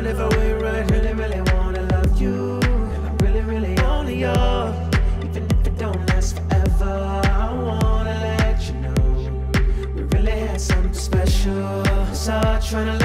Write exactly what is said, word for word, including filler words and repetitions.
And if I wait right, really, really wanna love you. And I'm really, really only yours. Even if it don't last forever, I wanna let you know we really had something special. So I'm trying to